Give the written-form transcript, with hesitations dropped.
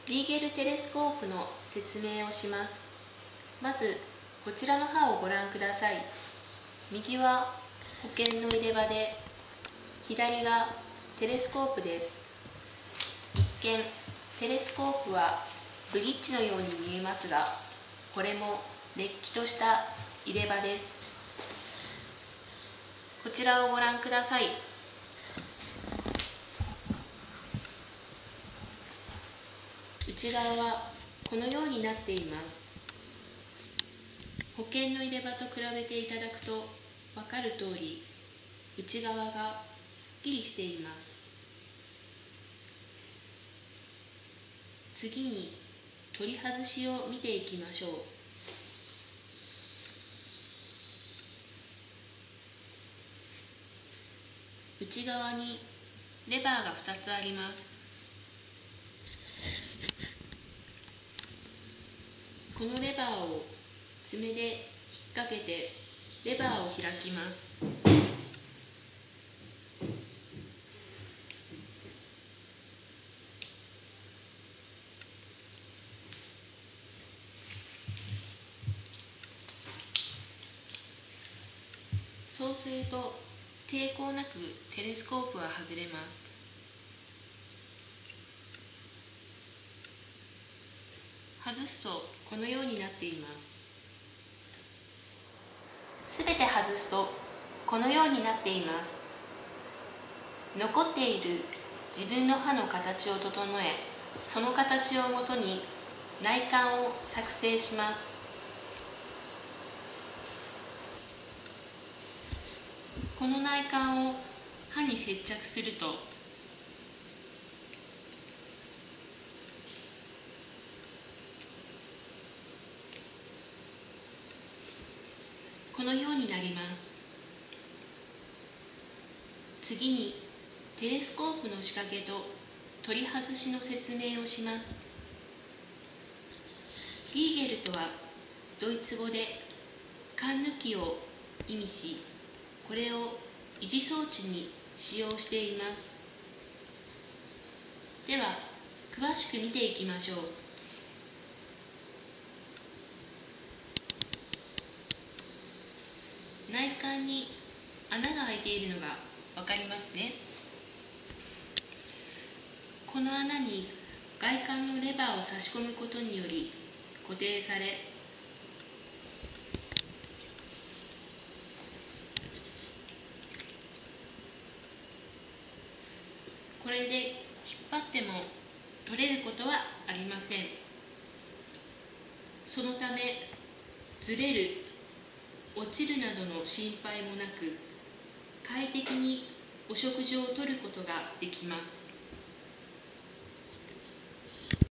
リーゲルテレスコープの説明をします。まずこちらの刃をご覧ください。右は保険の入れ歯で、左がテレスコープです。一見テレスコープはブリッジのように見えますが、これもれっきとした入れ歯です。こちらをご覧ください。内側はこのようになっています。保険の入れ歯と比べていただくと分かる通り、内側がすっきりしています。次に取り外しを見ていきましょう。内側にレバーが2つあります。このレバーを爪で引っ掛けてレバーを開きます。そうすると抵抗なくテレスコープは外れます。外すとこのようになっています。すべて外すとこのようになっています。残っている自分の歯の形を整え、その形をもとに内管を作成します。この内管を歯に接着すると、このようになります。次にテレスコープの仕掛けと取り外しの説明をします。リーゲルとはドイツ語で管抜きを意味し、これを維持装置に使用しています。では詳しく見ていきましょう。内管に穴が開いているのが分かりますね。この穴に外管のレバーを差し込むことにより固定され、これで引っ張っても取れることはありません。そのためずれる、落ちるなどの心配もなく、快適にお食事をとることができます。